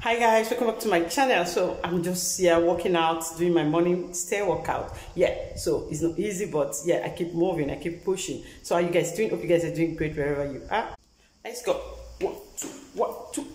Hi guys, welcome back to my channel. So I'm just here working out, doing my morning stair workout. Yeah, so it's not easy, but yeah, I keep moving, I keep pushing. So how you guys doing? Hope you guys are doing great wherever you are. Let's go. 1, 2, 1, 2.